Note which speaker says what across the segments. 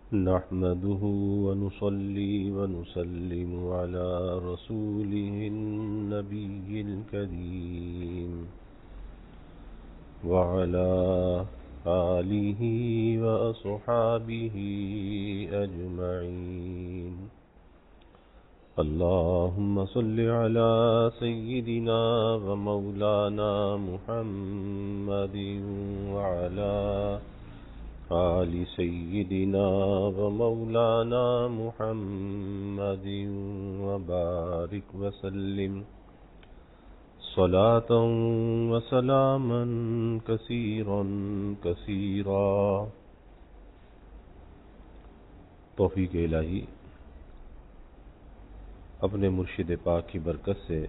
Speaker 1: نحمده ونصلي ونسلم على رسوله النبي الكريم وعلى آله وأصحابه أجمعين. اللهم صل على سيدنا ومولانا محمد وعلى آل سيدنا ومولانا محمد وبارك وسلم صلاة وسلاما كثيرا كثيرا. توفیق الہی اپنے مرشد پاک کی برکت سے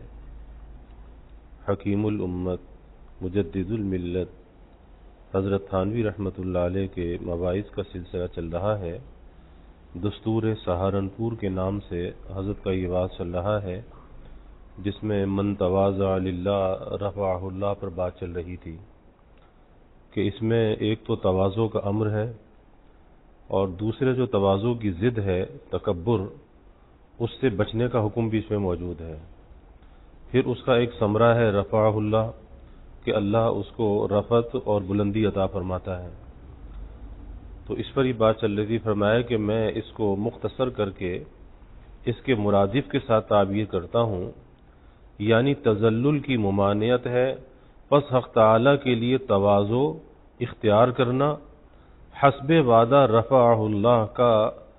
Speaker 1: حکیم الامت مجدد الملت حضرت تھانوی رحمۃ اللہ علیہ کے مواعظ کا سلسلہ چل رہا ہے. دستور سہارنپور کے نام سے حضرت کا یہ واعظ چل رہا ہے، جس میں من تواضع للہ رفعہ اللہ پر بات چل رہی تھی کہ اس میں ایک تو تواضع کا امر ہے، اور دوسرے جو تواضع کی ضد ہے تکبر، اس سے بچنے کا حکم بھی اس میں موجود ہے. پھر اس کا ایک ثمرہ ہے رفعہ اللہ، کہ اللہ اس کو رفعت اور بلندی عطا فرماتا ہے. تو اس پر ہی بات چل رہی تھی. فرمایا کہ میں اس کو مختصر کر کے اس کے مرادف کے ساتھ تعبیر کرتا ہوں، یعنی تذلل کی ممانعت ہے، پس حق تعالی کے لیے تواضع اختیار کرنا حسب وعدہ رفعہ اللہ کا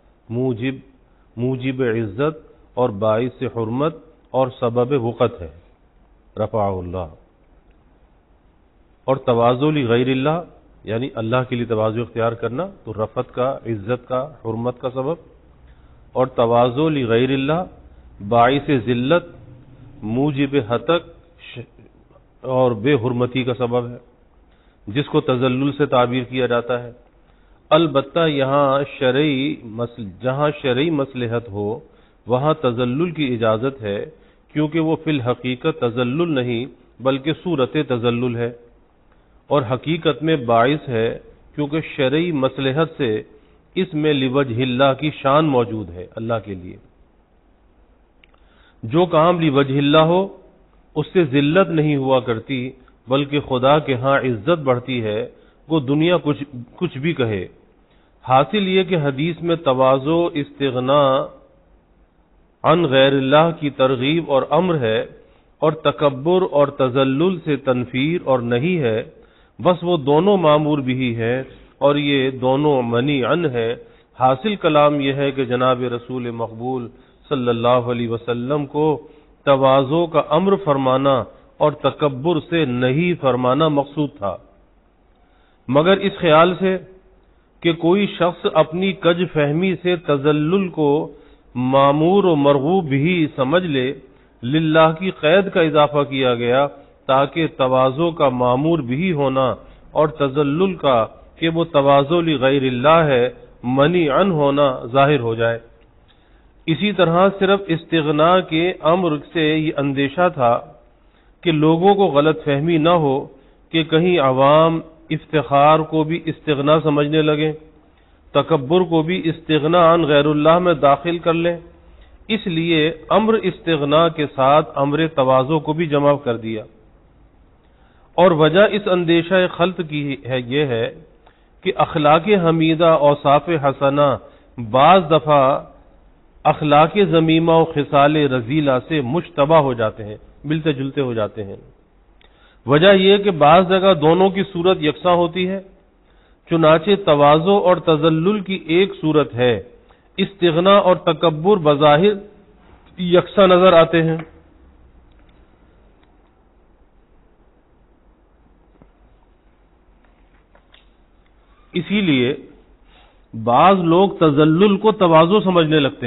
Speaker 1: موجب عزت اور باعث حرمت اور سبب وقت ہے رفعہ اللہ. اور تواضع لغیر اللہ یعنی اللہ کے لیے تواضع اختیار کرنا تو رفعت کا، عزت کا، حرمت کا سبب، اور تواضع لغیر اللہ باعث ذلت، موجب ہتک اور بے حرمتی کا سبب ہے، جس کو تذلل سے تعبیر کیا جاتا ہے. البتہ جہاں شرعی مصلحت ہو وہاں تذلل کی اجازت ہے، کیونکہ وہ فی الحقیقت تذلل نہیں بلکہ صورت تذلل ہے، اور حقیقت میں باعث ہے، کیونکہ شرعی مصلحت سے اس میں لوجہ اللہ کی شان موجود ہے اللہ کے لیے. جو کام لوجہ اللہ ہو اس سے ذلت نہیں ہوا کرتی بلکہ خدا کے ہاں عزت بڑھتی ہے، وہ دنیا کچھ بھی کہے. حاصل یہ کہ حدیث میں تواضع استغناء عن غیر اللہ کی ترغیب اور امر ہے، اور تکبر اور تذلل سے تنفیر اور نہیں ہے. بس وہ دونوں مامور بھی ہے اور یہ دونوں منی عن ہے. حاصل کلام یہ ہے کہ جناب رسول مقبول صلی اللہ علیہ وسلم کو تواضع کا امر فرمانا اور تکبر سے نہیں فرمانا مقصود تھا، مگر اس خیال سے کہ کوئی شخص اپنی کج فہمی سے تذلل کو مامور و مرغوب بھی سمجھ لے، للہ کی قید کا اضافہ کیا گیا تاکہ تواضع کا مامور بھی ہونا اور تذلل کا کہ وہ تواضع لغیر اللہ ہے منی عن ہونا ظاہر ہو جائے. اسی طرح صرف استغناء کے امر سے یہ اندیشہ تھا کہ لوگوں کو غلط فہمی نہ ہو کہ کہیں عوام افتخار کو بھی استغناء سمجھنے لگیں، تکبر کو بھی استغناء عن غیر اللہ میں داخل کر لیں. اس لیے امر استغناء کے ساتھ امر تواضع کو بھی جمع کر دیا. اور وجہ اس اندیشہ خلط کی ہے یہ ہے کہ اخلاق حمیدہ اوصاف حسنہ بعض دفعہ اخلاق ذمیمہ و خصال رذیلہ سے مشتبہ ہو جاتے ہیں، ملتے جلتے ہو جاتے ہیں. وجہ یہ کہ بعض جگہ دونوں کی صورت یکساں ہوتی ہے، چنانچہ تواضع اور تذلل کی ایک صورت ہے، استغناء اور تکبر بظاہر یکساں نظر آتے ہیں. اسی لیے بعض لوگ تذلل کو تواضع سمجھنے لگتے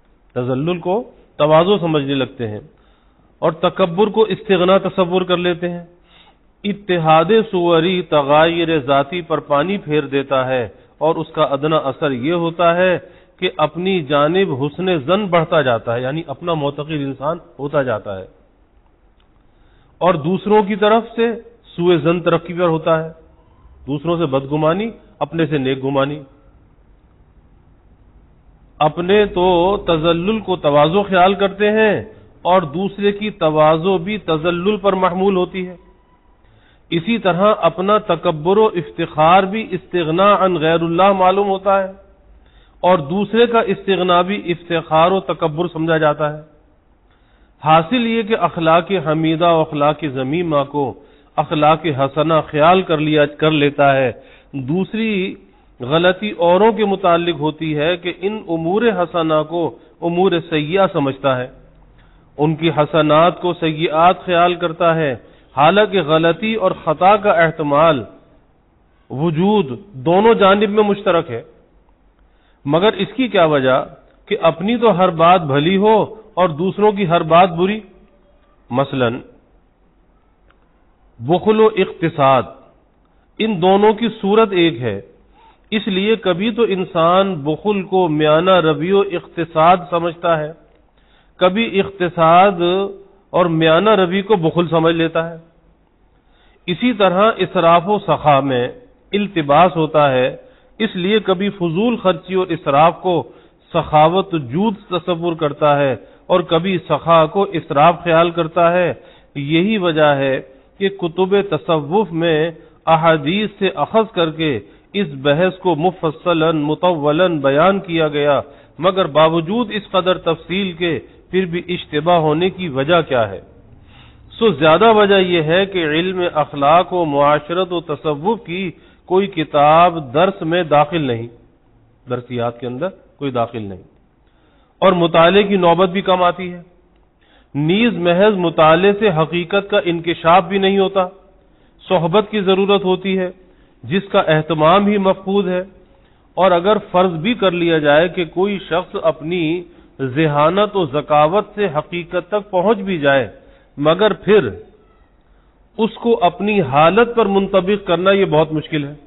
Speaker 1: ہیں، اور تکبر کو استغناء تصور کر لیتے ہیں. اتحاد صوری تغایر ذاتی پر پانی پھیر دیتا ہے، اور اس کا ادنا اثر یہ ہوتا ہے کہ اپنی جانب حسن ظن بڑھتا جاتا ہے، یعنی اپنا معتقد انسان ہوتا جاتا ہے، اور دوسروں کی طرف سے سوء ظن ترقی پر ہوتا ہے، دوسروں سے بدگمانی، اپنے سے نیک گمانی. اپنے تو تذلل کو تواضع خیال کرتے ہیں اور دوسرے کی تواضع بھی تذلل پر محمول ہوتی ہے۔ اسی طرح اپنا تکبر و افتخار بھی استغناء عن غیر اللہ معلوم ہوتا ہے، اور دوسرے کا استغناء بھی افتخار و تکبر سمجھا جاتا ہے۔ حاصل یہ کہ اخلاق حمیدہ و اخلاق ذمیمہ کو اخلاق حسنہ خیال کر لیتا ہے۔ دوسری غلطی اوروں کے متعلق ہوتی ہے کہ ان امور حسنہ کو امور سیئہ سمجھتا ہے، ان کی حسنات کو سیئات خیال کرتا ہے، حالانکہ غلطی اور خطا کا احتمال وجود دونوں جانب میں مشترک ہے۔ مگر اس کی کیا وجہ کہ اپنی تو ہر بات بھلی ہو اور دوسروں کی ہر بات بری؟ مثلا بخل و اقتصاد، ان دونوں کی صورت ایک ہے، اس لیے کبھی تو انسان بخل کو میانہ روی و اقتصاد سمجھتا ہے، کبھی اقتصاد اور میانہ روی کو بخل سمجھ لیتا ہے۔ اسی طرح اسراف و سخا میں التباس ہوتا ہے، اس لیے کبھی فضول خرچی اور اسراف کو سخاوت و جود تصور کرتا ہے اور کبھی سخا کو اسراف خیال کرتا ہے۔ یہی وجہ ہے کہ کتب تصوف میں احادیث سے اخذ کر کے اس بحث کو مفصلا مطولا بیان کیا گیا، مگر باوجود اس قدر تفصیل کے پھر بھی اشتباہ ہونے کی وجہ کیا ہے؟ زیادہ وجہ یہ ہے کہ علم اخلاق و معاشرت و تصوف کی کوئی کتاب درس میں داخل نہیں، درسیات کے اندر کوئی داخل نہیں، اور مطالعے کی نوبت بھی کم آتی ہے۔ نیز محض مطالعے سے حقیقت کا انکشاف بھی نہیں ہوتا، صحبت کی ضرورت ہوتی ہے جس کا اہتمام ہی مفقود ہے، اور اگر فرض بھی کر لیا جائے کہ کوئی شخص اپنی ذہانت و ذکاوت سے حقیقت تک پہنچ بھی جائے، مگر پھر اس کو اپنی حالت پر منطبق کرنا یہ بہت مشکل ہے۔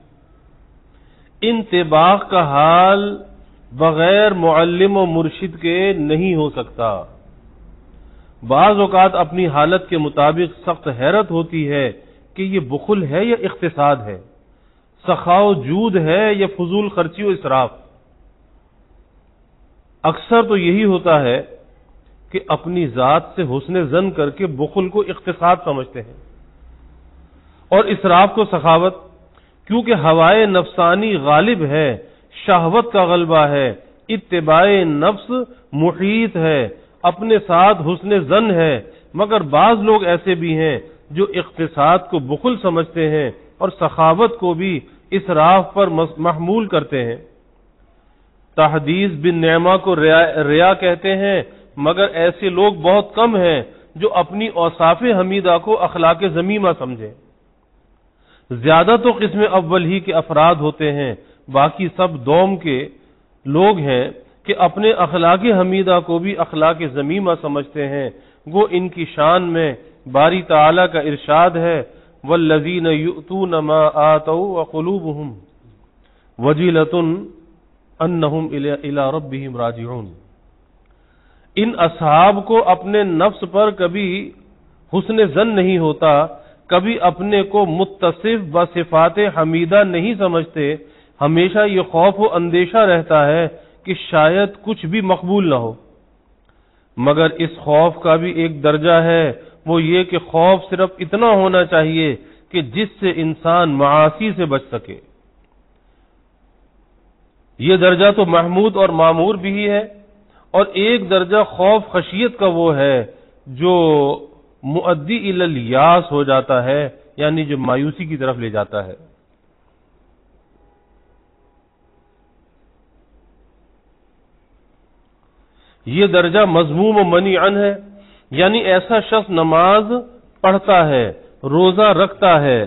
Speaker 1: انطباق کا حال بغیر معلم و مرشد کے نہیں ہو سکتا۔ بعض اوقات اپنی حالت کے مطابق سخت حیرت ہوتی ہے کہ یہ بخل ہے یا اقتصاد ہے، سخا و جود ہے یا فضول خرچی و اسراف۔ اکثر تو یہی ہوتا ہے کہ اپنی ذات سے حسن ظن کر کے بخل کو اقتصاد سمجھتے ہیں اور اسراف کو سخاوت، کیونکہ ہوائے نفسانی غالب ہے، شہوت کا غلبہ ہے، اتباع نفس محیط ہے، اپنے ساتھ حسن ظن ہے۔ مگر بعض لوگ ایسے بھی ہیں جو اقتصاد کو بخل سمجھتے ہیں اور سخاوت کو بھی اسراف پر محمول کرتے ہیں۔ تحدیث بن نعمہ کو ریا کہتے ہیں، مگر ایسے لوگ بہت کم ہیں جو اپنی اوصاف حمیدہ کو اخلاق ذمیمہ سمجھیں۔ زیادہ تو قسم اول ہی کے افراد ہوتے ہیں، باقی سب دوم کے لوگ ہیں کہ اپنے اخلاق حمیدہ کو بھی اخلاق ذمیمہ سمجھتے ہیں۔ گو ان کی شان میں باری تعالیٰ کا ارشاد ہے، والذین یؤتون ما آتوا وقلوبهم وجلۃ انہم الی ربہم راجعون۔ ان اصحاب کو اپنے نفس پر کبھی حسن ظن نہیں ہوتا، کبھی اپنے کو متصف بصفات حمیدہ نہیں سمجھتے، ہمیشہ یہ خوف و اندیشہ رہتا ہے کہ شاید کچھ بھی مقبول نہ ہو۔ مگر اس خوف کا بھی ایک درجہ ہے، وہ یہ کہ خوف صرف اتنا ہونا چاہیے کہ جس سے انسان معاصی سے بچ سکے۔ یہ درجہ تو محمود اور معمور بھی ہے، اور ایک درجہ خوف خشیت کا وہ ہے جو مؤدی الی الیاس ہو جاتا ہے، یعنی جو مایوسی کی طرف لے جاتا ہے۔ یہ درجہ مذموم و منیعن ہے، یعنی ایسا شخص نماز پڑھتا ہے، روزہ رکھتا ہے،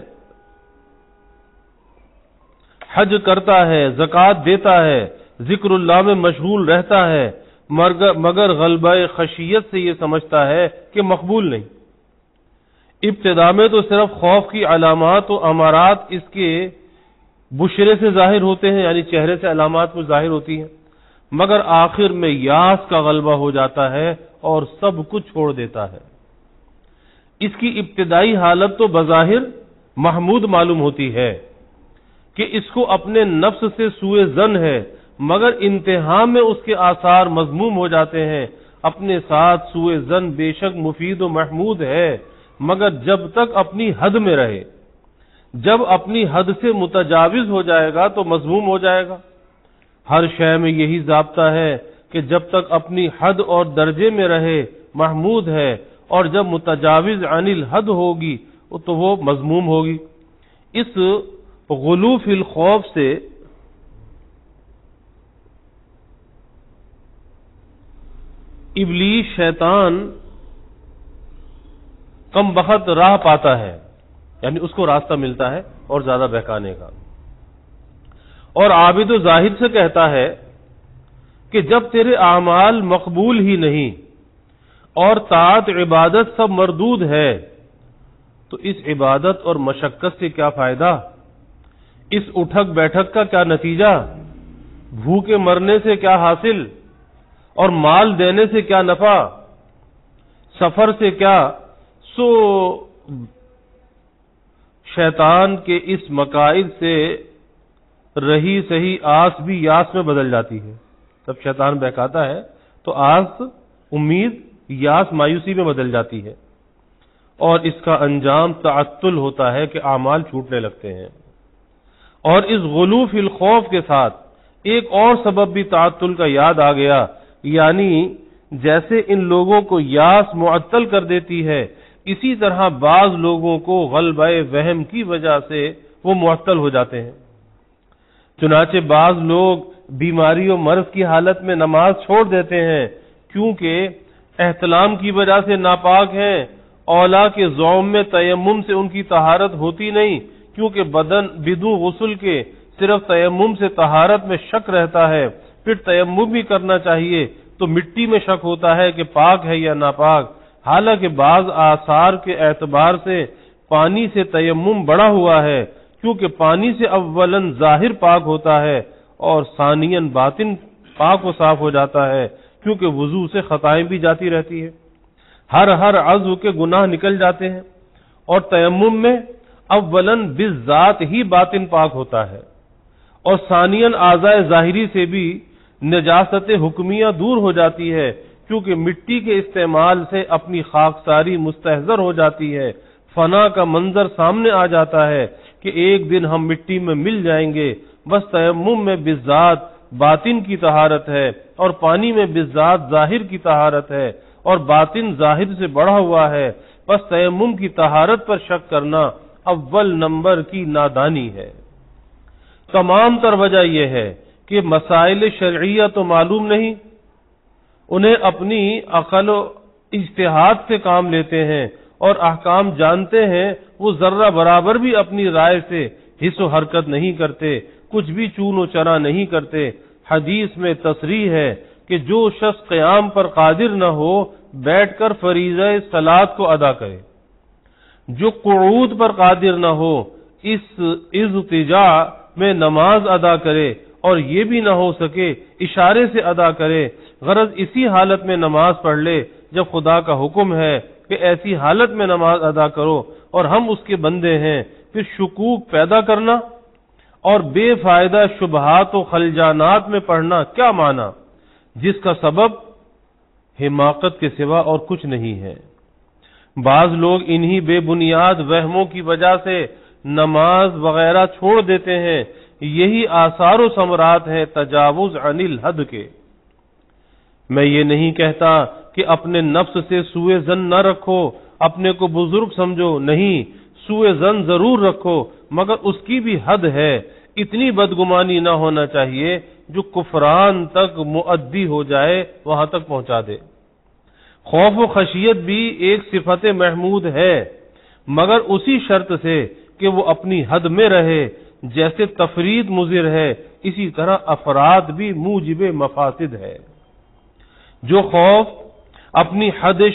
Speaker 1: حج کرتا ہے، زکوٰۃ دیتا ہے، ذکر اللہ میں مشغول رہتا ہے، مگر غلبہ خشیت سے یہ سمجھتا ہے کہ مقبول نہیں۔ ابتدا میں تو صرف خوف کی علامات و امارات اس کے بشرے سے ظاہر ہوتے ہیں، یعنی چہرے سے علامات کچھ ظاہر ہوتی ہیں، مگر آخر میں یاس کا غلبہ ہو جاتا ہے اور سب کچھ چھوڑ دیتا ہے۔ اس کی ابتدائی حالت تو بظاہر محمود معلوم ہوتی ہے کہ اس کو اپنے نفس سے سوء ظن ہے، مگر انتہا میں اس کے آثار مذموم ہو جاتے ہیں۔ اپنے ساتھ سوء ظن بے شک مفید و محمود ہے، مگر جب تک اپنی حد میں رہے، جب اپنی حد سے متجاوز ہو جائے گا تو مذموم ہو جائے گا۔ ہر شے میں یہی ضابطہ ہے کہ جب تک اپنی حد اور درجے میں رہے محمود ہے، اور جب متجاوز عن الحد ہوگی تو وہ مذموم ہوگی۔ اس غلو فی الخوف سے ابلیس شیطان کم بخت راہ پاتا ہے، یعنی اس کو راستہ ملتا ہے اور زیادہ بہکانے کا، اور عابد و زاہد سے کہتا ہے کہ جب تیرے اعمال مقبول ہی نہیں اور طاعت عبادت سب مردود ہے تو اس عبادت اور مشقت سے کیا فائدہ، اس اٹھک بیٹھک کا کیا نتیجہ، بھوکے مرنے سے کیا حاصل اور مال دینے سے کیا نفع، سفر سے کیا۔ سو شیطان کے اس مکائد سے رہی سہی آس بھی یاس میں بدل جاتی ہے۔ جب شیطان بہکاتا ہے تو آس امید، یاس مایوسی میں بدل جاتی ہے، اور اس کا انجام تعطل ہوتا ہے کہ اعمال چھوٹنے لگتے ہیں۔ اور اس غلو فی الخوف کے ساتھ ایک اور سبب بھی تعطل کا یاد آ گیا، یعنی جیسے ان لوگوں کو یاس معطل کر دیتی ہے، اسی طرح بعض لوگوں کو غلبہ وہم کی وجہ سے وہ معطل ہو جاتے ہیں۔ چنانچہ بعض لوگ بیماری و مرض کی حالت میں نماز چھوڑ دیتے ہیں کیونکہ احتلام کی وجہ سے ناپاک ہیں، اولا کے زوم میں تیمم سے ان کی طہارت ہوتی نہیں کیونکہ بدن بدون غسل کے صرف تیمم سے طہارت میں شک رہتا ہے، پھر تیمم بھی کرنا چاہیے تو مٹی میں شک ہوتا ہے کہ پاک ہے یا ناپاک، حالانکہ بعض آثار کے اعتبار سے پانی سے تیمم بڑا ہوا ہے کیونکہ پانی سے اولاً ظاہر پاک ہوتا ہے اور ثانیاً باطن پاک و صاف ہو جاتا ہے کیونکہ وضو سے خطائیں بھی جاتی رہتی ہے، ہر عضو کے گناہ نکل جاتے ہیں، اور تیمم میں اولاً بالذات ہی باطن پاک ہوتا ہے، اور ثانیاً اعضاء ظاہری سے بھی نجاست حکمیہ دور ہو جاتی ہے کیونکہ مٹی کے استعمال سے اپنی خاکساری مستحضر ہو جاتی ہے، فنا کا منظر سامنے آ جاتا ہے کہ ایک دن ہم مٹی میں مل جائیں گے۔ بس تیمم میں بالذات باطن کی طہارت ہے اور پانی میں بالذات ظاہر کی طہارت ہے، اور باطن ظاہر سے بڑھا ہوا ہے، بس تیمم کی طہارت پر شک کرنا اول نمبر کی نادانی ہے۔ تمام تر وجہ یہ ہے کہ مسائل شرعیہ تو معلوم نہیں، انہیں اپنی عقل و اجتہاد سے کام لیتے ہیں، اور احکام جانتے ہیں، وہ ذرہ برابر بھی اپنی رائے سے حس و حرکت نہیں کرتے، کچھ بھی چون و چرا نہیں کرتے۔ حدیث میں تصریح ہے کہ جو شخص قیام پر قادر نہ ہو بیٹھ کر فریضہ صلاۃ کو ادا کرے، جو قعود پر قادر نہ ہو اس اضطجاع میں نماز ادا کرے، اور یہ بھی نہ ہو سکے اشارے سے ادا کرے، غرض اسی حالت میں نماز پڑھ لے جب خدا کا حکم ہے کہ ایسی حالت میں نماز ادا کرو اور ہم اس کے بندے ہیں، پھر شکوک پیدا کرنا اور بے فائدہ شبہات و خلجانات میں پڑھنا کیا معنی، جس کا سبب حماقت کے سوا اور کچھ نہیں ہے۔ بعض لوگ انہی بے بنیاد وہموں کی وجہ سے نماز وغیرہ چھوڑ دیتے ہیں، یہی آثار و ثمرات ہیں تجاوز عن الحد کے۔ میں یہ نہیں کہتا کہ اپنے نفس سے سوء ظن نہ رکھو، اپنے کو بزرگ سمجھو، نہیں، سوء ظن ضرور رکھو مگر اس کی بھی حد ہے، اتنی بدگمانی نہ ہونا چاہیے جو کفران تک مؤدی ہو جائے، وہاں تک پہنچا دے۔ خوف و خشیت بھی ایک صفت محمود ہے مگر اسی شرط سے کہ وہ اپنی حد میں رہے، جیسے تفرید مضر ہے اسی طرح افراد بھی موجب مفاسد ہے۔ جو خوف اپنی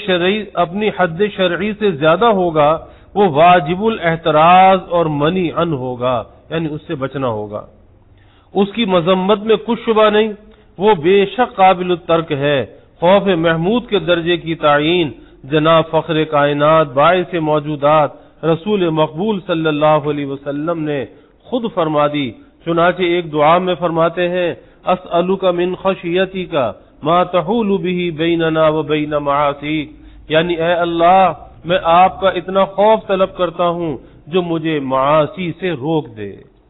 Speaker 1: حد شرعی سے زیادہ ہوگا وہ واجب الاحتراز اور منیعن ہوگا، یعنی اس سے بچنا ہوگا، اس کی مذمت میں کچھ شبہ نہیں، وہ بے شک قابل الترک ہے۔ خوف محمود کے درجے کی تعیین جناب فخر کائنات باعث موجودات رسول مقبول صلی اللہ علیہ وسلم نے خود فرما دی، چنانچہ ایک دعا میں فرماتے ہیں اسألک من خشیتک ما تحول به بیننا وبین معاصیک، یعنی اے اللہ میں آپ کا اتنا خوف طلب کرتا ہوں جو مجھے معاصی سے روک دے۔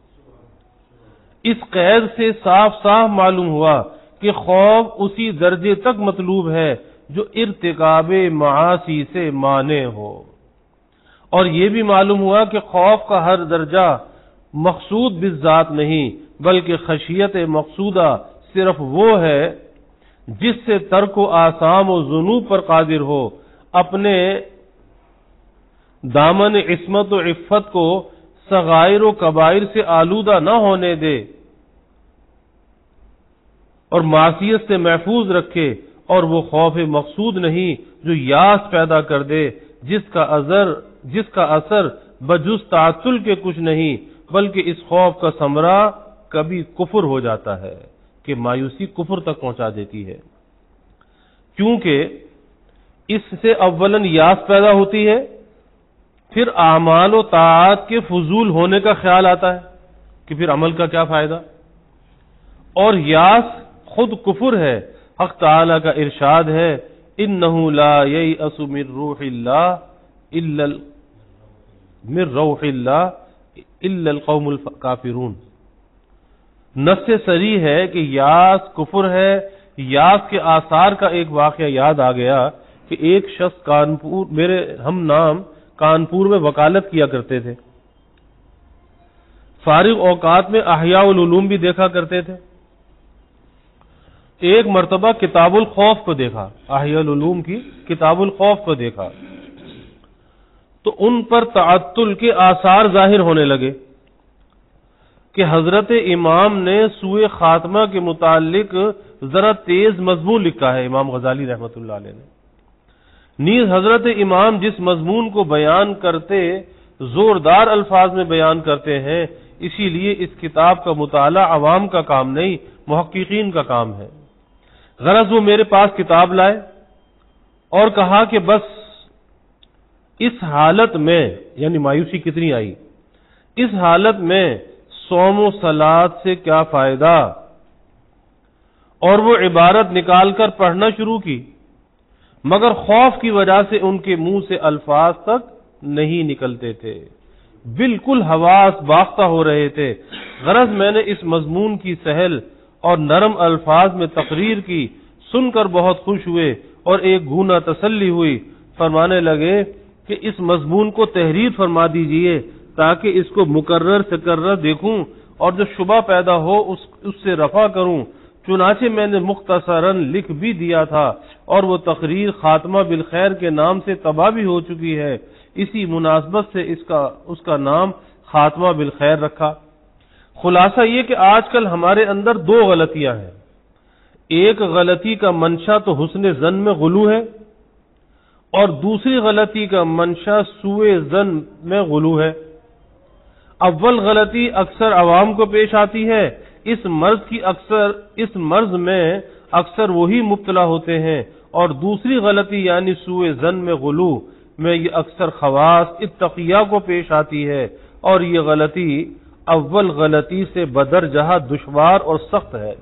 Speaker 1: اس قید سے صاف صاف معلوم ہوا کہ خوف اسی درجے تک مطلوب ہے جو ارتکاب معاصی سے مانع ہو، اور یہ بھی معلوم ہوا کہ خوف کا ہر درجہ مقصود بالذات نہیں بلکہ خشیت مقصودہ صرف وہ ہے جس سے ترک و آثام و ذنوب پر قادر ہو، اپنے دامن عصمت و عفت کو صغائر و کبائر سے آلودہ نہ ہونے دے اور معصیت سے محفوظ رکھے، اور وہ خوف مقصود نہیں جو یاس پیدا کر دے جس کا اثر بجز تعطل کے کچھ نہیں بلکہ اس خوف کا ثمرہ کبھی کفر ہو جاتا ہے کہ مایوسی کفر تک پہنچا دیتی ہے، کیونکہ اس سے اولاً یاس پیدا ہوتی ہے، پھر اعمال و طاعات کے فضول ہونے کا خیال آتا ہے کہ پھر عمل کا کیا فائدہ، اور یاس خود کفر ہے۔ حق تعالی کا ارشاد ہے انہ لا ییأس من روح اللہ الا القوم الکافرون۔ نص صریح ہے کہ یاس کفر ہے۔ یاس کے آثار کا ایک واقعہ یاد آ گیا کہ ایک شخص میرے ہم نام کانپور میں وکالت کیا کرتے تھے، فارغ اوقات میں احیاء العلوم بھی دیکھا کرتے تھے۔ ایک مرتبہ کتاب الخوف کو دیکھا، احیاء العلوم کی کتاب الخوف کو دیکھا تو ان پر تعطل کے آثار ظاہر ہونے لگے کہ حضرت امام نے سوء خاتمہ کے متعلق ذرا تیز مضمون لکھا ہے، امام غزالی رحمۃ اللہ علیہ نے۔ نیز حضرت امام جس مضمون کو بیان کرتے زوردار الفاظ میں بیان کرتے ہیں، اسی لیے اس کتاب کا مطالعہ عوام کا کام نہیں محققین کا کام ہے۔ غرض وہ میرے پاس کتاب لائے اور کہا کہ بس اس حالت میں، یعنی مایوسی کتنی آئی، اس حالت میں صوم و صلات سے کیا فائدہ، اور وہ عبارت نکال کر پڑھنا شروع کی، مگر خوف کی وجہ سے ان کے منہ سے الفاظ تک نہیں نکلتے تھے، بالکل حواس باختہ ہو رہے تھے۔ غرض میں نے اس مضمون کی سہل اور نرم الفاظ میں تقریر کی، سن کر بہت خوش ہوئے اور ایک گونا تسلی ہوئی۔ فرمانے لگے کہ اس مضمون کو تحریر فرما دیجئے تاکہ اس کو مکرر سے دیکھوں اور جو شبہ پیدا ہو اس سے رفع کروں۔ چنانچہ میں نے مختصراً لکھ بھی دیا تھا اور وہ تقریر خاتمہ بالخیر کے نام سے تباہ بھی ہو چکی ہے، اسی مناسبت سے اس کا نام خاتمہ بالخیر رکھا۔ خلاصہ یہ کہ آج کل ہمارے اندر دو غلطیاں ہیں، ایک غلطی کا منشا تو حسن ظن میں غلو ہے، اور دوسری غلطی کا منشا سوء ظن میں غلو ہے۔ اول غلطی اکثر عوام کو پیش آتی ہے، اس مرض میں اکثر وہی مبتلا ہوتے ہیں، اور دوسری غلطی یعنی سوء ظن میں غلو میں یہ اکثر خواص اتقیہ کو پیش آتی ہے، اور یہ غلطی اول غلطی سے بدرجہ دشوار اور سخت ہے۔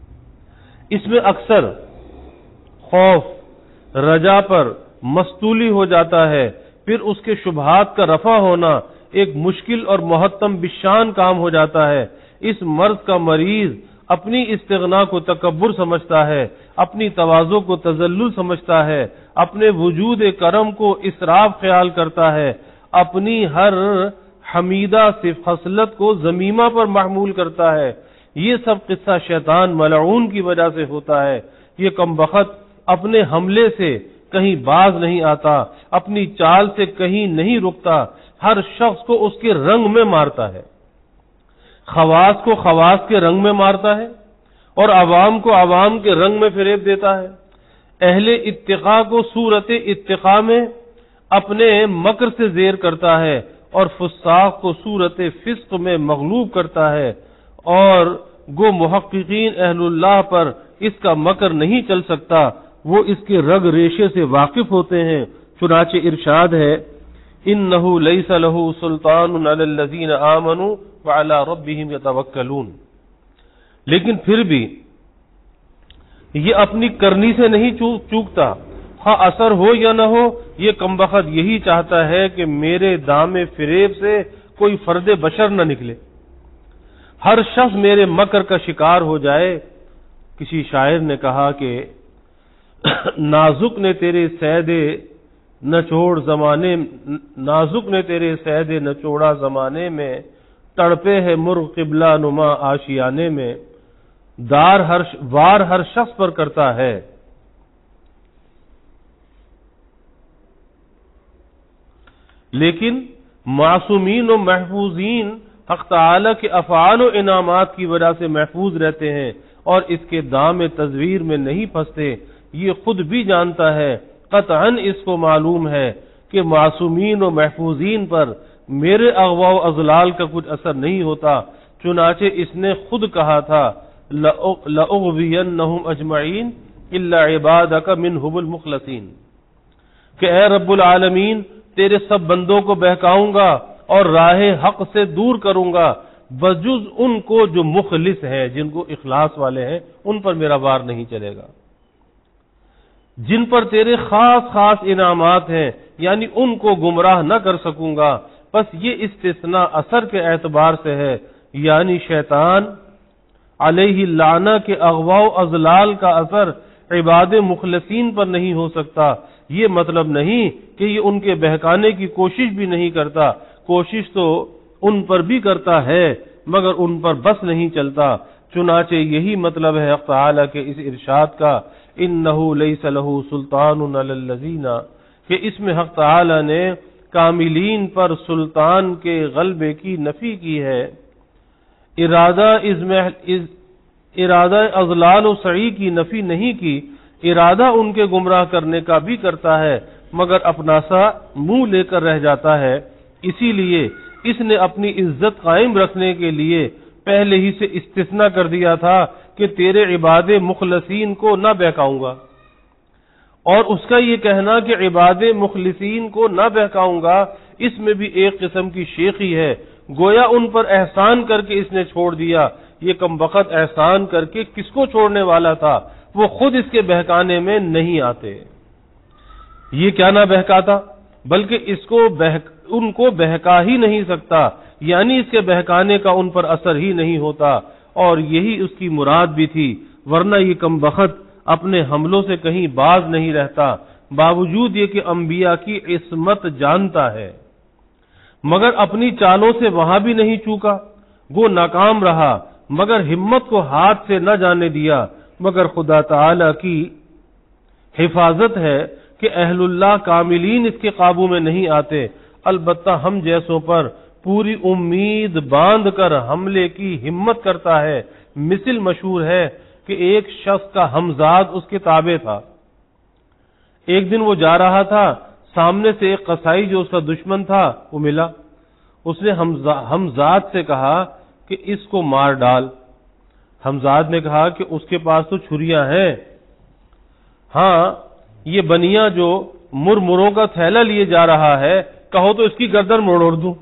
Speaker 1: اس میں اکثر خوف رجا پر مستولی ہو جاتا ہے، پھر اس کے شبہات کا رفع ہونا ایک مشکل اور محتم بشان کام ہو جاتا ہے۔ اس مرض کا مریض اپنی استغنا کو تکبر سمجھتا ہے، اپنی تواضع کو تذلل سمجھتا ہے، اپنے وجود کرم کو اسراف خیال کرتا ہے، اپنی ہر حمیدہ صرف خصلت کو ذمیمہ پر محمول کرتا ہے۔ یہ سب قصہ شیطان ملعون کی وجہ سے ہوتا ہے۔ یہ کمبخت اپنے حملے سے کہیں باز نہیں آتا، اپنی چال سے کہیں نہیں رکتا، ہر شخص کو اس کے رنگ میں مارتا ہے، خواص کو خواص کے رنگ میں مارتا ہے، اور عوام کو عوام کے رنگ میں فریب دیتا ہے۔ اہل اتقاء کو صورت اتقاء میں اپنے مکر سے زیر کرتا ہے، اور فساق کو صورت فسق میں مغلوب کرتا ہے، اور گو محققین اہل اللہ پر اس کا مکر نہیں چل سکتا، وہ اس کے رگ ریشے سے واقف ہوتے ہیں۔ چنانچہ ارشاد ہے انہ لیس لہ سلطان علی الذین آمنوا وعلی ربہم یتوکلون۔ لیکن پھر بھی یہ اپنی کرنی سے نہیں چوکتا، ہاں اثر ہو یا نہ ہو، یہ کمبخت یہی چاہتا ہے کہ میرے دام فریب سے کوئی فرد بشر نہ نکلے، ہر شخص میرے مکر کا شکار ہو جائے۔ کسی شاعر نے کہا کہ نازک نے تیرے سید نچوڑ زمانے، نازک نے تیرے سید نچوڑا زمانے میں، تڑپے ہے مرغ قبلہ نما آشیانے میں، وار ہر شخص پر کرتا ہے، لیکن معصومین و محفوظین حق تعالی کے افعال و انعامات کی وجہ سے محفوظ رہتے ہیں اور اس کے دام تزویر میں نہیں پھنستے۔ یہ خود بھی جانتا ہے، قطعاً اس کو معلوم ہے کہ معصومین و محفوظین پر میرے اغوا و اضلال کا کچھ اثر نہیں ہوتا، چنانچہ اس نے خود کہا تھا لَأُغْوِيَنَّهُمْ أَجْمَعِينَ إِلَّا عِبَادَكَ مِنْهُمُ الْمُخْلَصِينَ، کہ اے رب العالمین تیرے سب بندوں کو بہکاؤں گا اور راہ حق سے دور کروں گا بجز ان کو جو مخلص ہیں، جن کو اخلاص والے ہیں، ان پر میرا وار نہیں چلے گا، جن پر تیرے خاص خاص انعامات ہیں، یعنی ان کو گمراہ نہ کر سکوں گا۔ بس یہ استثناء اثر کے اعتبار سے ہے، یعنی شیطان علیہ لعنہ کے اغوا و اضلال کا اثر عباد مخلصین پر نہیں ہو سکتا۔ یہ مطلب نہیں کہ یہ ان کے بہکانے کی کوشش بھی نہیں کرتا، کوشش تو ان پر بھی کرتا ہے مگر ان پر بس نہیں چلتا۔ چنانچہ یہی مطلب ہے حق تعالی کے اس ارشاد کا انہ لیس لہ سلطان علی الذین، کہ اس میں حق تعالی نے کاملین پر سلطان کے غلبے کی نفی کی ہے، ارادہ اضلال و سعی کی نفی نہیں کی، ارادہ ان کے گمراہ کرنے کا بھی کرتا ہے مگر اپنا سا منہ لے کر رہ جاتا ہے۔ اسی لیے اس نے اپنی عزت قائم رکھنے کے لیے پہلے ہی سے استثناء کر دیا تھا کہ تیرے عباد مخلصین کو نہ بہکاؤں گا، اور اس کا یہ کہنا کہ عباد مخلصین کو نہ بہکاؤں گا، اس میں بھی ایک قسم کی شیخی ہے، گویا ان پر احسان کر کے اس نے چھوڑ دیا۔ یہ کمبخت احسان کر کے کس کو چھوڑنے والا تھا؟ وہ خود اس کے بہکانے میں نہیں آتے۔ یہ کیا نہ بہکاتا، بلکہ ان کو بہکا ہی نہیں سکتا، یعنی اس کے بہکانے کا ان پر اثر ہی نہیں ہوتا، اور یہی اس کی مراد بھی تھی، ورنہ یہ کمبخت اپنے حملوں سے کہیں باز نہیں رہتا، باوجود یہ کہ انبیاء کی عصمت جانتا ہے، مگر اپنی چالوں سے وہاں بھی نہیں چوکا، وہ ناکام رہا، مگر ہمت کو ہاتھ سے نہ جانے دیا۔ مگر خدا تعالی کی حفاظت ہے کہ اہل اللہ کاملین اس کے قابو میں نہیں آتے، البتہ ہم جیسوں پر پوری امید باندھ کر حملے کی ہمت کرتا ہے۔ مثل مشہور ہے کہ ایک شخص کا ہمزاد اس کے تابع تھا، ایک دن وہ جا رہا تھا، سامنے سے ایک قصائی جو اس کا دشمن تھا وہ ملا، اس نے ہمزاد سے کہا کہ اس کو مار ڈال۔ ہمزاد نے کہا کہ اس کے پاس تو چھریاں ہیں، ہاں یہ بنیا جو مرمروں کا تھیلا لیے جا رہا ہے، کہو تو اس کی گردن موڑ دوں۔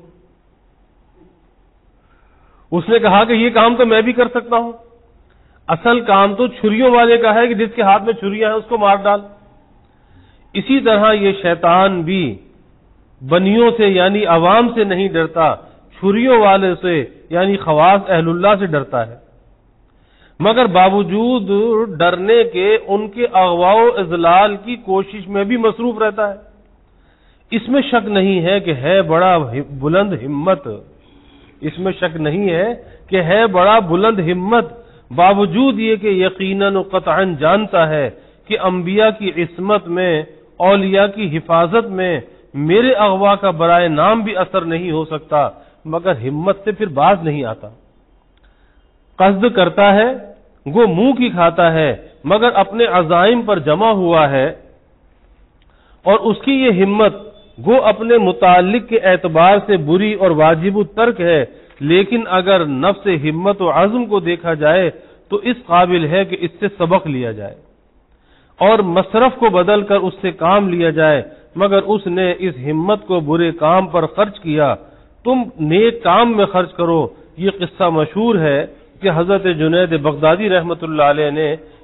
Speaker 1: اس نے کہا کہ یہ کام تو میں بھی کر سکتا ہوں، اصل کام تو چھریوں والے کا ہے کہ جس کے ہاتھ میں چھریاں ہیں اس کو مار ڈال۔ اسی طرح یہ شیطان بھی بنیوں سے یعنی عوام سے نہیں ڈرتا، چھریوں والے سے یعنی خواص اہل اللہ سے ڈرتا ہے، مگر باوجود ڈرنے کے ان کے اغوا و اضلال کی کوشش میں بھی مصروف رہتا ہے۔ اس میں شک نہیں ہے کہ ہے بڑا بلند ہمت، اس میں شک نہیں ہے کہ ہے بڑا بلند ہمت، باوجود یہ کہ یقیناً و قطعاً جانتا ہے کہ انبیاء کی عصمت میں، اولیاء کی حفاظت میں میرے اغوا کا برائے نام بھی اثر نہیں ہو سکتا، مگر ہمت سے پھر باز نہیں آتا۔ قصد کرتا ہے، وہ منہ کی کھاتا ہے، مگر اپنے عزائم پر جمع ہوا ہے، اور اس کی یہ ہمت وہ اپنے متعلق کے اعتبار سے بری اور واجب الترک ہے، لیکن اگر نفس ہمت و عزم کو دیکھا جائے تو اس قابل ہے کہ اس سے سبق لیا جائے اور مصرف کو بدل کر اس سے کام لیا جائے، مگر اس نے اس ہمت کو برے کام پر خرچ کیا۔ تم نیک کام میں خرچ کرو۔ یہ قصہ مشہور ہے کہ حضرت جنید بغدادی رحمت اللہ علیہ نے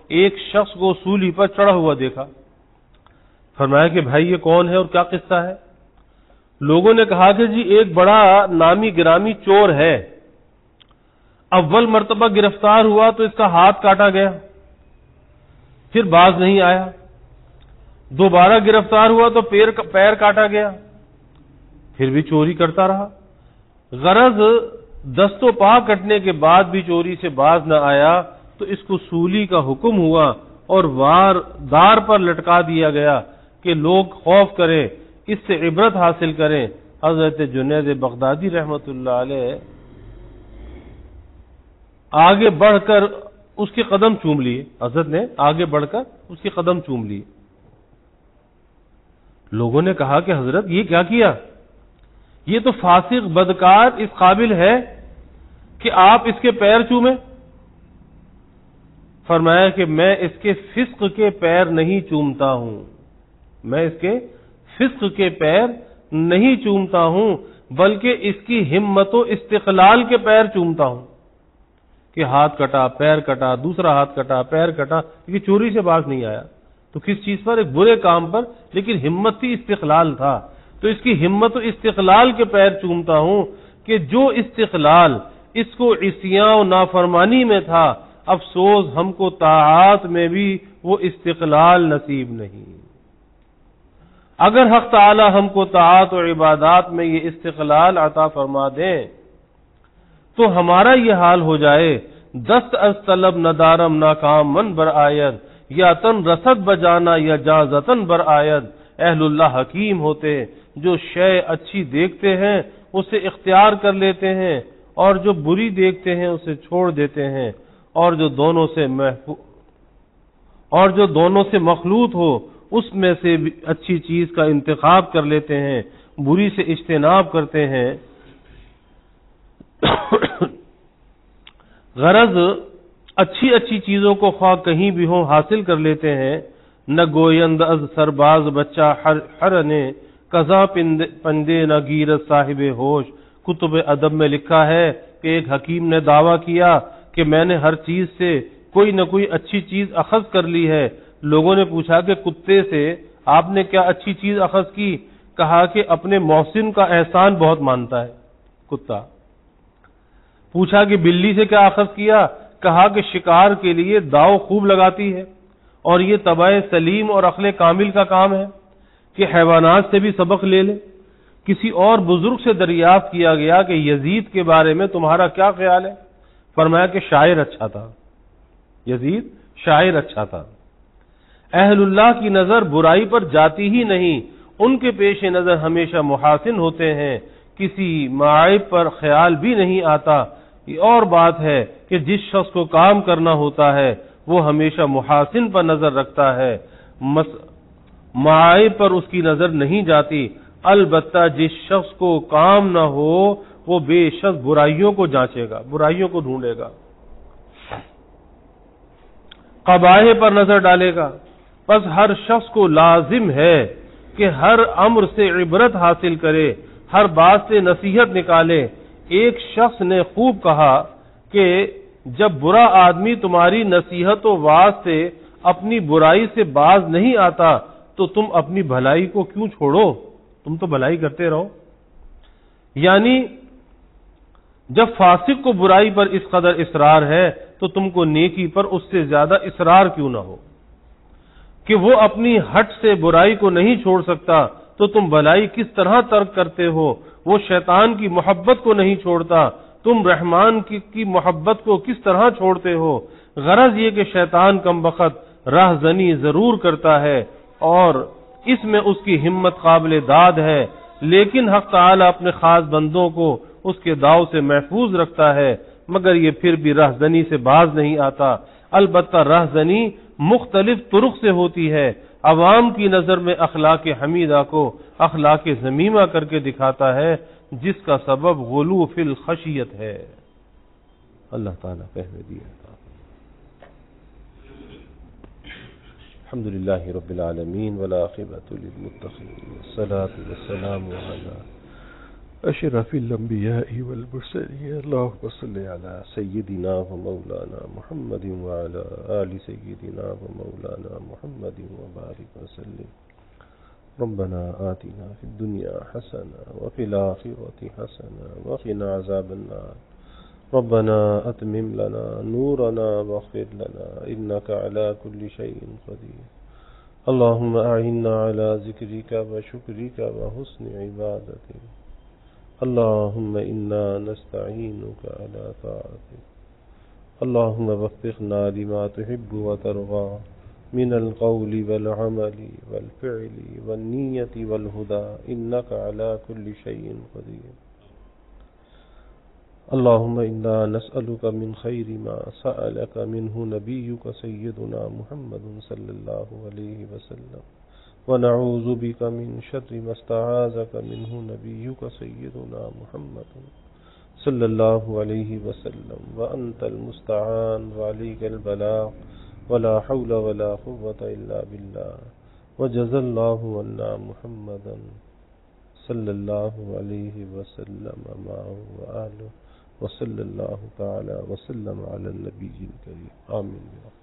Speaker 1: ایک شخص کو سولی پر چڑھا ہوا دیکھا۔ فرمایا کہ بھائی یہ کون ہے اور کیا قصہ ہے؟ لوگوں نے کہا کہ جی ایک بڑا نامی گرامی چور ہے، اول مرتبہ گرفتار ہوا تو اس کا ہاتھ کاٹا گیا، پھر باز نہیں آیا، دوبارہ گرفتار ہوا تو پیر کاٹا گیا، پھر بھی چوری کرتا رہا۔ غرض دست و پا کٹنے کے بعد بھی چوری سے باز نہ آیا تو اس کو سولی کا حکم ہوا اور دار پر لٹکا دیا گیا کہ لوگ خوف کریں، اس سے عبرت حاصل کریں۔ حضرت جنید بغدادی رحمت اللہ علیہ آگے بڑھ کر اس کے قدم چوم لیے، حضرت نے آگے بڑھ کر اس کے قدم چوم لیے۔ لوگوں نے کہا کہ حضرت یہ کیا کیا؟ یہ تو فاسق بدکار اس قابل ہے کہ آپ اس کے پیر چومیں؟ فرمایا کہ میں اس کے فسق کے پیر نہیں چومتا ہوں، میں اس کے فسق کے پیر نہیں چومتا ہوں، بلکہ اس کی ہمت و استقلال کے پیر چومتا ہوں کہ ہاتھ کٹا، پیر کٹا، دوسرا ہاتھ کٹا، پیر کٹا، یہ چوری سے باز نہیں آیا تو کس چیز پر؟ ایک برے کام پر، لیکن ہمت تھی، استقلال تھا، تو اس کی ہمت و استقلال کے پیر چومتا ہوں کہ جو استقلال اس کو عصیاں و نافرمانی میں تھا، افسوس ہم کو طاعات میں بھی وہ استقلال نصیب نہیں۔ اگر حق تعالی ہم کو طاعات و عبادات میں یہ استقلال عطا فرما دیں تو ہمارا یہ حال ہو جائے، دست از طلب ندارم ناکام من بر آید، یا تن رسد بجانا یا جازتن بر آید۔ اہل اللہ حکیم ہوتے جو شے اچھی دیکھتے ہیں اسے اختیار کر لیتے ہیں، اور جو بری دیکھتے ہیں اسے چھوڑ دیتے ہیں، اور جو دونوں سے مخلوط ہو اس میں سے بھی اچھی چیز کا انتخاب کر لیتے ہیں، بری سے اجتناب کرتے ہیں۔ غرض اچھی چیزوں کو خواہ کہیں بھی ہو حاصل کر لیتے ہیں۔ نہ گویند از سرباز بچہ ہر نے قضا پندے نہ گیرت صاحب ہوش۔ کتب ادب میں لکھا ہے کہ ایک حکیم نے دعویٰ کیا کہ میں نے ہر چیز سے کوئی نہ کوئی اچھی چیز اخذ کر لی ہے۔ لوگوں نے پوچھا کہ کتے سے آپ نے کیا اچھی چیز اخذ کی؟ کہا کہ اپنے محسن کا احسان بہت مانتا ہے کتا۔ پوچھا کہ بلی سے کیا اخذ کیا؟ کہا کہ شکار کے لیے داؤ خوب لگاتی ہے، اور یہ طبع سلیم اور عقل کامل کا کام ہے کہ حیوانات سے بھی سبق لے لے۔ کسی اور بزرگ سے دریافت کیا گیا کہ یزید کے بارے میں تمہارا کیا خیال ہے؟ فرمایا کہ شاعر اچھا تھا، یزید شاعر اچھا تھا۔ اہل اللہ کی نظر برائی پر جاتی ہی نہیں، ان کے پیش نظر ہمیشہ محاسن ہوتے ہیں، کسی معائب پر خیال بھی نہیں آتا۔ یہ اور بات ہے کہ جس شخص کو کام کرنا ہوتا ہے وہ ہمیشہ محاسن پر نظر رکھتا ہے، معائب پر اس کی نظر نہیں جاتی۔ البتہ جس شخص کو کام نہ ہو وہ بے شک برائیوں کو جانچے گا، برائیوں کو ڈھونڈے گا، قبائح پر نظر ڈالے گا۔ بس ہر شخص کو لازم ہے کہ ہر امر سے عبرت حاصل کرے، ہر بات سے نصیحت نکالے۔ ایک شخص نے خوب کہا کہ جب برا آدمی تمہاری نصیحت و واعظ سے اپنی برائی سے باز نہیں آتا تو تم اپنی بھلائی کو کیوں چھوڑو؟ تم تو بھلائی کرتے رہو۔ یعنی جب فاسق کو برائی پر اس قدر اصرار ہے تو تم کو نیکی پر اس سے زیادہ اصرار کیوں نہ ہو؟ کہ وہ اپنی ہٹ سے برائی کو نہیں چھوڑ سکتا تو تم بھلائی کس طرح ترک کرتے ہو؟ وہ شیطان کی محبت کو نہیں چھوڑتا، تم رحمان کی محبت کو کس طرح چھوڑتے ہو؟ غرض یہ کہ شیطان کم بخت راہ زنی ضرور کرتا ہے اور اس میں اس کی ہمت قابل داد ہے، لیکن حق تعالی اپنے خاص بندوں کو اس کے داؤ سے محفوظ رکھتا ہے، مگر یہ پھر بھی راہ زنی سے باز نہیں آتا۔ البتہ راہ زنی مختلف طرق سے ہوتی ہے۔ عوام کی نظر میں اخلاق حمیدہ کو اخلاق ذمیمہ کر کے دکھاتا ہے، جس کا سبب غلو فی الخشیت ہے۔ اللہ تعالیٰ فہم دیا۔ الحمدللہ رب العالمین والعاقبۃ للمتقین والصلاۃ والسلام علی أشرف الأنبياء والمرسلين. اللهم صل على سيدنا ومولانا محمد وعلى آل سيدنا ومولانا محمد وبارك وسلم. ربنا آتنا في الدنيا حسنة وفي الآخرة حسنة وقنا عذاب النار. ربنا أتمم لنا نورنا واغفر لنا إنك على كل شيء قدير. اللهم أعنا على ذكرك وشكرك وحسن عبادتك. اللهم إنا نستعينك على طاعتك. اللهم وفقنا لما تحب وترضى من القول والعمل والفعل والنية والهدى إنك على كل شيء قدير. اللهم إنا نسألك من خير ما سألك منه نبيك سيدنا محمد صلى الله عليه وسلم، ونعوذ بك من شر ما استعاذك منه نبيك سيدنا محمد صلى الله عليه وسلم، وأنت المستعان وعليك البلاغ ولا حول ولا قوة إلا بالله. وجزى الله عنا محمدا صلى الله عليه وسلم معه وآله، وصلى الله تعالى وسلم على النبي الكريم. آمين.